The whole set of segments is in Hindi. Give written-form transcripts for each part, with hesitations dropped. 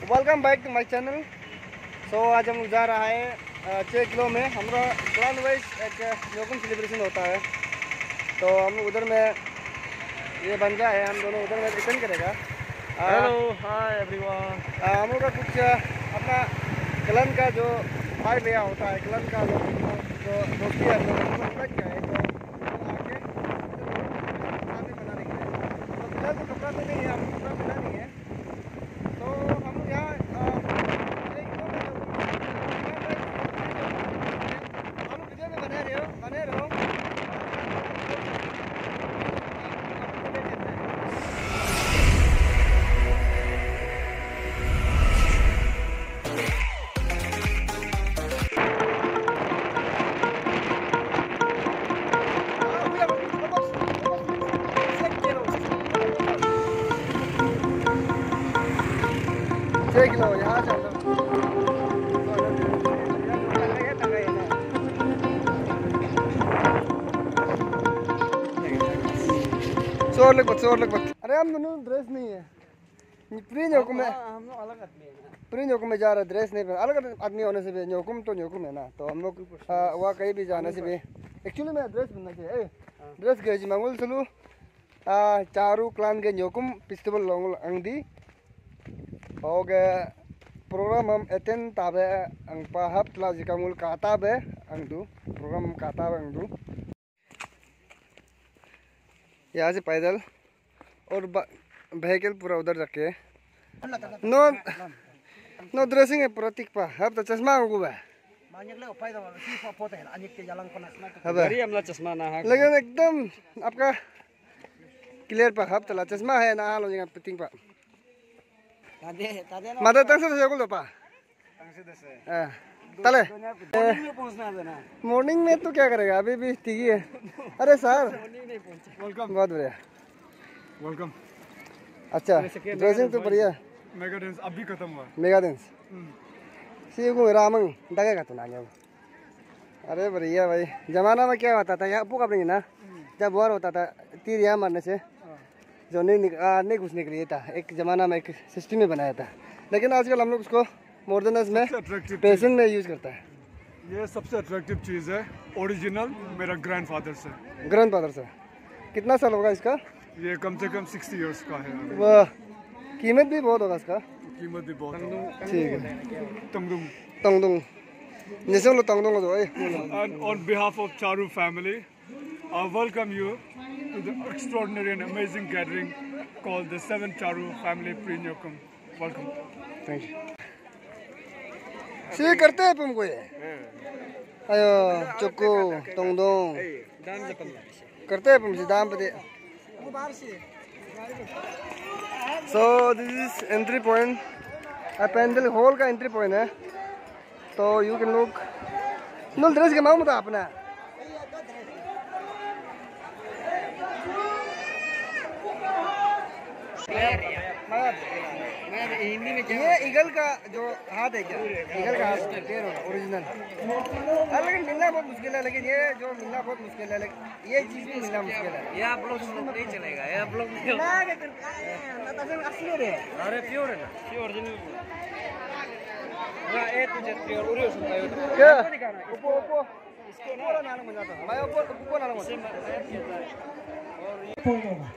Welcome back to my channel. So आज हम जा रहा है 6 किलो में हमारा क्लान वाइज एक न्योकुम सेलिब्रेशन होता है। तो हम उधर में ये बन रहा है, हम दोनों उधर में रिटर्न करेगा। Hello hi everyone. हम लोग का कुछ अपना क्लान का जो भाई भैया होता है, क्लान का जो दोस्ती है, हम लोग इन्वाइट किया है। तो आके शादी मनाने के लिए तो फिलहाल तो कपड़ा तो नहीं है, हम कपड़ा मिला नहीं है। तो हम लोग यहाँ वीडियो में बने रहो। किलो यहाँ चल चोर लग। अरे हम दोनों ड्रेस नहीं है, प्री न्योकुम में हम लोग अलग आदमी है ना। प्री न्योकुम में जा रहा है, ड्रेस नहीं पहना। अलग आदमी होने से भी न्योकुम तो न्योकुम है ना। तो हम लोग वहाँ कहीं भी जाने से भी एक्चुअली मैं ड्रेस पहनना चाहिए। ड्रेस गए जी मंगल चलू चारू क्लान के न्योकुम फेस्टिवल लोंग अंगदी हो गए प्रोग्राम हम अटेंड ताबे अंग पाहप तला जिकामुल काताबे अंगदू प्रोग्राम काताबे अंगदू। यहाँ से पैदल और व्हीकल पूरा उधर रखे नो ड्रेसिंग है प्रतीक पा अब तो चश्मा होगू बा लेकिन एकदम आपका क्लियर पा हब तला चश्मा है ना हालो जिंगा पिटिंग पा मदर तंग से जगह लो पा तले मॉर्निंग में तो क्या करेगा, अभी भी ठीक ही है। अरे सर वेलकम, बहुत बढ़िया वेलकम। अच्छा ड्रेसिंग तो बढ़िया। मेगा डांस अभी खत्म हुआ। मेगा डांस सी को रामंग दगेगा तो ना। अरे बढ़िया भाई, जमाना में क्या होता था यहाँ पुक अपनी ना, जब वॉर होता था तीर यहाँ मारने से जो नहीं घुसने के लिए था, एक जमाना में एक सिस्टम में बनाया था। लेकिन आजकल हम लोग उसको मॉडर्नस में पैशन में यूज करता है। ये सबसे अट्रैक्टिव चीज़ है, ओरिजिनल मेरा ग्रैंडफादर से। कितना साल होगा इसका? ये कम से कम 60 इयर्स का है। वाह, कीमत भी बहुत होगा इसका। कीमत भी बहुत ठीक है। तंगदुंग जैसे लोग तंगदुंग जो And on behalf of Charu family, I welcome you to the extraordinary and amazing gathering called the 7th Charu Family Pre-Nyokum. Welcome. Thank you. See करते हैं तुमको ये अयो चुक्कू तंगदुंग करते हैं तुमसे दाम पे। So this is entry point, pandal hall का एंट्री पॉइंट है। तो you can look no dress के मामू था अपना हिंदी में ये ईगल का जो हाथ है क्या, ईगल का हाथ पैर होगा ओरिजिनल। लेकिन मिलना बहुत मुश्किल है, लेकिन ये जो मिलना बहुत मुश्किल है, लेकिन ये चीज़ भी मिलना मुश्किल है। ये आप लोग नहीं चलेगा, ये आप लोग असली है। अरे प्योर है ना, प्योर ओरिजिनल ए तुझे प्योर उरियो सुनता है क्या ओपो इसको ना नाम मजा आता है। मैं ओपो नाम मजा और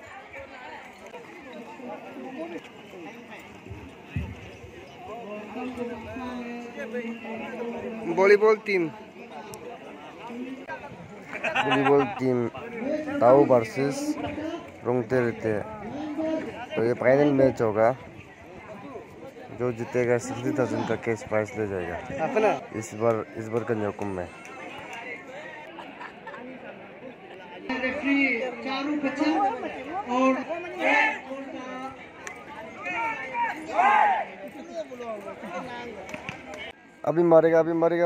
वॉलीबॉल टीम ताऊ वर्सेस रोंगते। तो ये फाइनल मैच होगा, जो जीतेगा 60,000 का कैश प्राइस ले जाएगा अपना इस बार का न्योकुम में। अभी मरेगा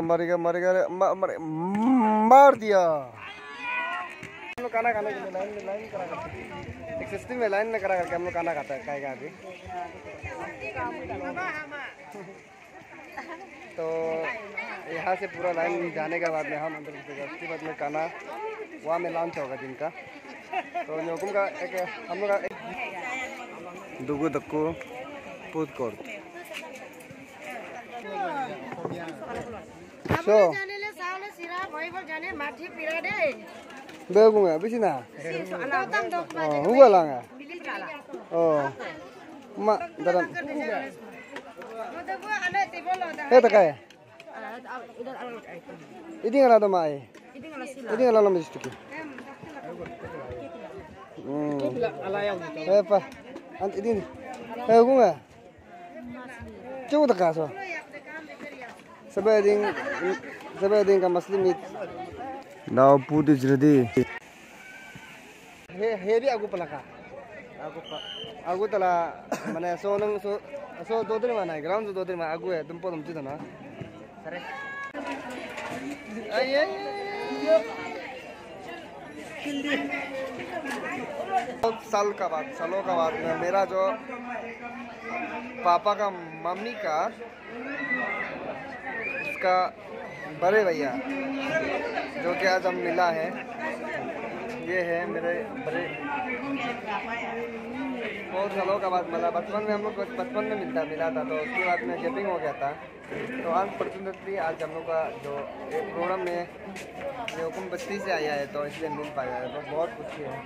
मार दिया। हम लोग खाना खाने के लिए लाइन करा करते, एक सिस्टम में लाइन में करा करके हम लोग खाना खाता है खाएगा अभी। तो यहाँ से पूरा लाइन जाने के बाद में हम अंदर घुसेगा, उसके बाद में खाना वहाँ में लंच होगा दिन का। तो न्योकुम का एक हम लोग का दुगु दक्कू food court So, begung ya, bisa na? Huga lang ya. Oh, mak dalam. Heta kaya? Ini nggak ada mai. Ini nggak ada mesti tuh. Apa? Ant ini. Begung ya? Coba tak kaso. Sebeding ka maslimit. Now food is ready. Heavy aku pelaka. Aku telah mana so dua दिन mana ground dua दिन mana aku ya tempat itu na. सालों का बाद में मेरा जो पापा का मम्मी का उसका बड़े भैया जो कि आज हम मिला है, ये है मेरे बड़े। बहुत सालों का बाद मिला। बचपन में हम लोग बचपन में मिला था, तो उसके बाद में गैपिंग हो गया था। तो अनफॉर्चुनेटली आज हम लोग का जो एक प्रोग्राम में ये हुकुम बस्ती से आया है, तो इसलिए मिल पाया है। तो बहुत खुशी है।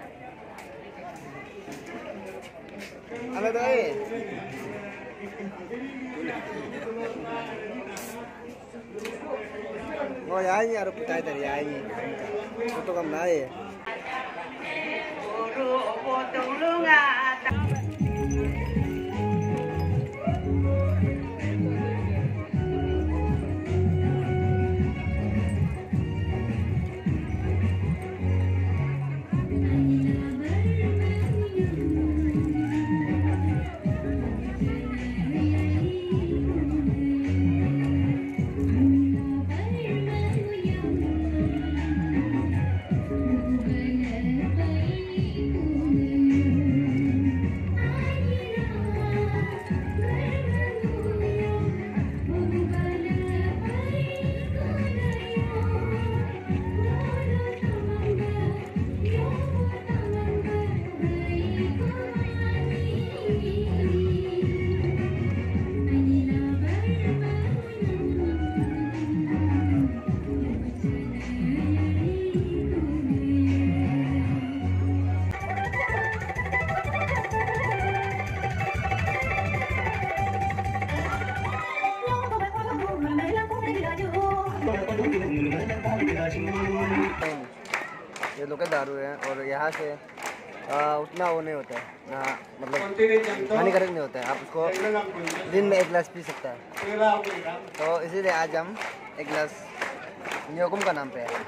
Oh ya ini harus putai dari ya ini untuk kamu naik. ये लोग दारू है और यहाँ से उतना वो नहीं होता है ना, मतलब हानिकारक नहीं होता है। आप उसको दिन में 1 गिलास पी सकता है। तो इसीलिए आज हम 1 गिलास न्योकुम का नाम पे है।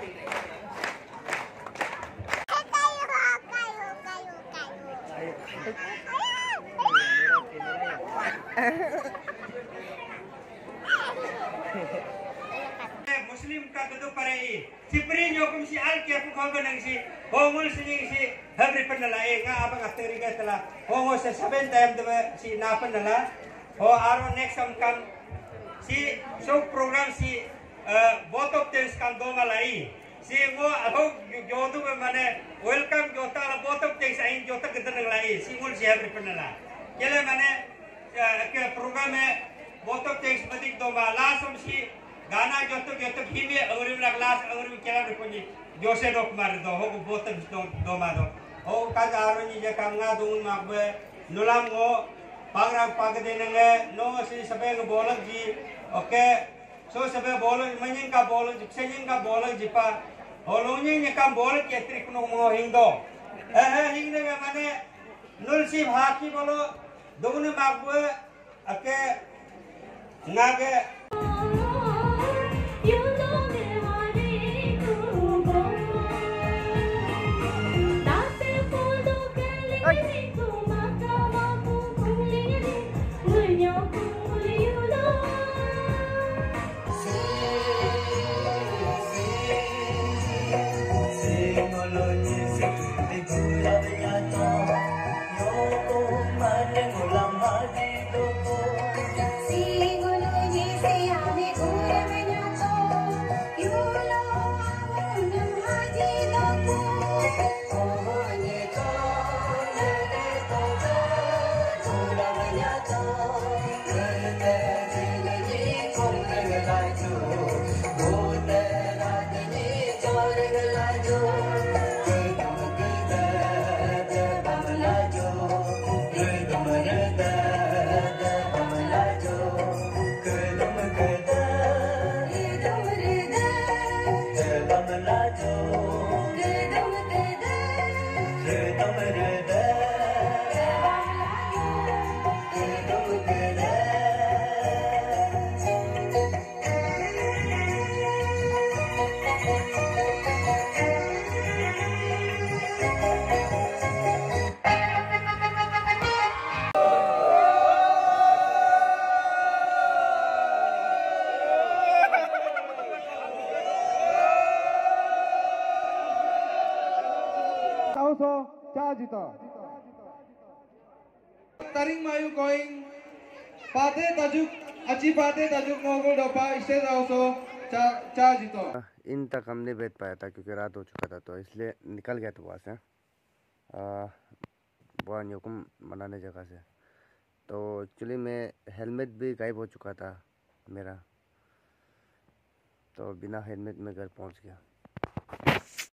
Muslim ka tudo parai si Prinyo kum si alki aku kau nang si hongul si habri panala nga abang asteri ka tala hongo sa 7 time de si na panala ho aro next kam si show program si both of them kan do malai si ngo aho jodu mane welcome jota la both of them ain jota kitan lai si ngul si habri panala kele mane ke program में both of them madik do ma last si गाना जो तो हिमे अवरी में क्लास अवरी में केला रुपनी जोसे डॉक मार दो हो बहुत दो मा दो हो का जारो नि जे कांगा दुन माबे नुलाम गो पागरा पाग देनंगे नो से सबे गो बोलक जी ओके सो सबे बोलक मनिन का बोलक जिसेनिन का बोलक जिपा होलोनि ने का बोलक के त्रिक नो मो हिंदो हिंदे माने नुल सी भाकी बोलो दुन माबे ओके नागे जीता Taring Mayu going Pate Tajuk Achi Pate Tajuk Mogul Dopa stage also चार जीतो। इन तक हम नहीं बैठ पाया था क्योंकि रात हो चुका था, तो इसलिए निकल गया था वहाँ से बुआ न्योकुम मनाने जगह से। तो एक्चुअली मैं हेलमेट भी गायब हो चुका था मेरा, तो बिना हेलमेट में घर पहुँच गया।